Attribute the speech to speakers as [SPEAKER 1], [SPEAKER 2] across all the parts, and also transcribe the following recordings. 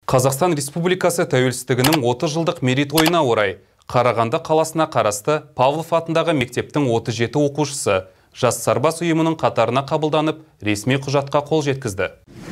[SPEAKER 1] Қазақстан Республикасы тәуелсіздігінің 30 жылдық мерейтойына орай Қарағанды қаласына қарасты Павлов атындағы мектептің 37 оқушысы жас сарбаз ұйымының қатарына қабылданып, ресми құжатқа қол жеткізді.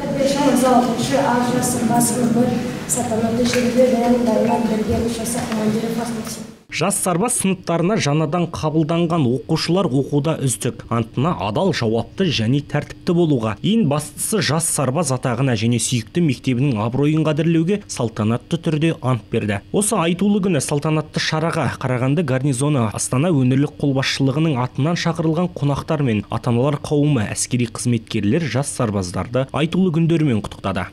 [SPEAKER 2] Жас сарбаз сыныптарына жаңадан қабылданған оқушылар оқуда үздік, антына адал, жауапты және тәртіпті болуға, ең бастысы жас сарбаз атағына және сүйікті мектебінің абыройын қадірлеуге салтанатты түрде ант берді. Осы айтулы күні салтанатты шараға Қарағанды гарнизоны Астана өңірлік қолбасшылығының атынан шақырылған қонақтар мен ата-аналар қауымы, әскери қызметкерлер жас сарбаздарды айтулы күндерімен құттықтады.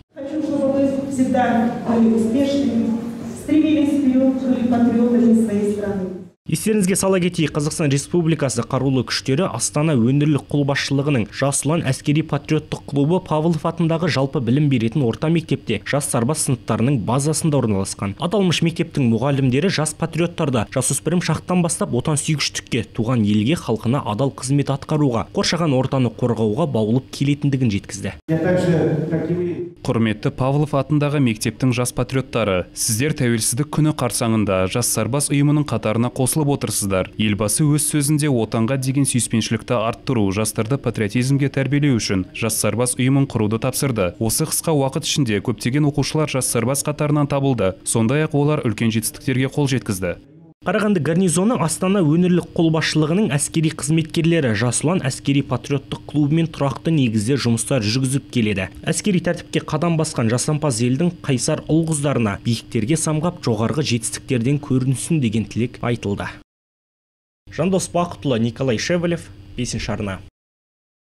[SPEAKER 2] Естеріңізге сала кетейік, Қазақстан Республикасы қарулы күштері Астана өңірлік қолбасшылығының Жас ұлан әскери патриоттық клубы Павлов атындағы жалпы білім беретін орта мектепте жас сарбаз сыныптарының базасында орналасқан. Аталмыш мектептің мұғалімдері жас патриоттарды жасөспірім шақтан бастап отансүйгіштікке, туған елге, халқына адал қызмет атқаруға, қоршаған ортаны қорғауға баулып келетіндігін жеткізді.
[SPEAKER 1] Құрметті Павлов атындағы мектептің жас патриоттары, сіздер тәуелсіздік күні қарсаңында жас сарбаз ұйымының қатарына қосылып отырсыздар. Елбасы өз сөзінде отанға деген сүйіспеншілікті арттыру, жастарды патриотизмге тәрбиелеу үшін жас сарбаз ұйымын құруды тапсырды. Осы қысқа уақыт ішінде көптеген оқушылар жас сарбаз қатарынан табылды. Сондай-ақ олар үлкен жетістіктерге қол жеткізді.
[SPEAKER 2] Қарағанды гарнизоны Астана өңірлік қолбасшылығының әскери қызметкерлері Жас ұлан әскери патриоттық клубымен тұрақты негізде жұмыстар жүргізіп келеді. Әскери тәртіпке қадам басқан жасампаз елдің қайсар ұл-қыздарына биіктерге самғап жоғарғы жетістіктерден көрінсін деген тілек айтылды. Жандос Бақытұлы, Николай Шевелев, 5-ші арна.